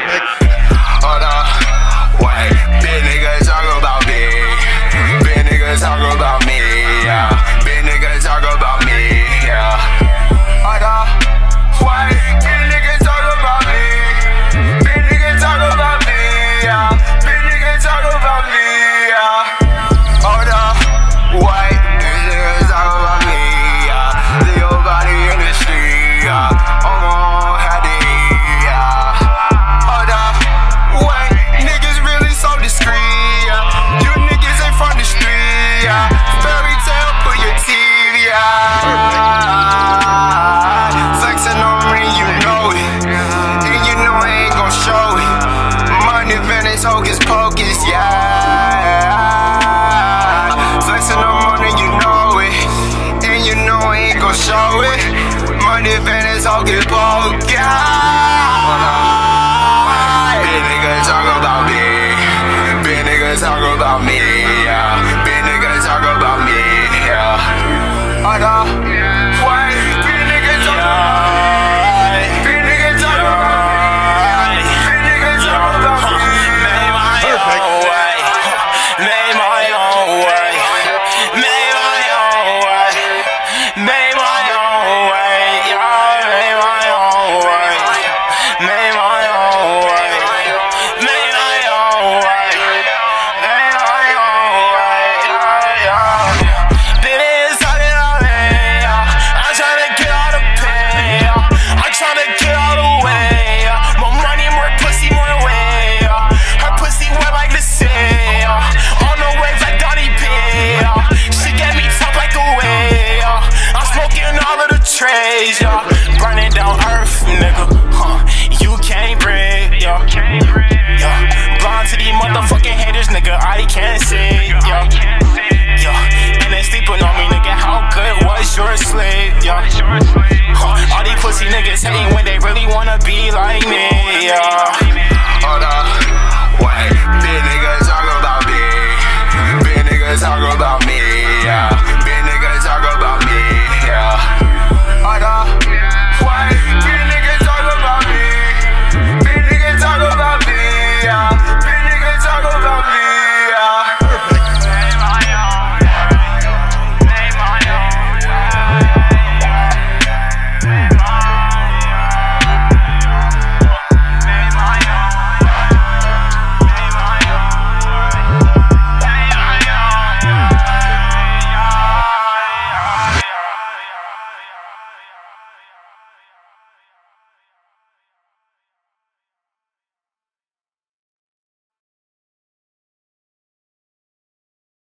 Hold up, wait, big niggas talk about me. Big niggas talk about me, yeah. Big niggas talk about me, yeah. Hold up, wait, big niggas talk about me. Big niggas talk about me, yeah. Big niggas talk about me, yeah. Hold up, wait, big niggas talk about me, yeah. Leave your body in the street, yeah. I'm on Hattie, yeah. Hold up, wait, niggas really so discreet, yeah. You niggas ain't from the street, yeah. Fairy tale for your TV, yeah. Flexing on me, you know it, and you know I ain't gon' show it. Money Venice, hocus pocus, yeah. Flexing on money, you know it, and you know I ain't gon' show it. Money Venice, hocus pocus, yeah. Big niggas talk about me. Big niggas talk about me, yeah. Big niggas talk about me, yeah. Hold up, wait, big niggas talk about me. Big niggas talk about me. Big niggas talk about me. Made my own way. Made my own way. Made my own way. Made my own way. Yeah, made my own way. Made my own way. Made my own way. Made my own way. Yeah. Big niggas talking about me. I'm trying to get all the pay. I'm trying to get all the way. More money, more pussy, more way. Her pussy wet like the sea. On the waves like Donnie B. She get me top like a whale. I'm smoking all of the trays, yeah. Burning down earth, nigga. You can't breathe, yeah. Blind to these motherfucking haters, nigga. I can't see, yeah. And they sleeping on me, nigga. How good was your sleep, yeah. All these pussy niggas hating when they really wanna be like me, yeah.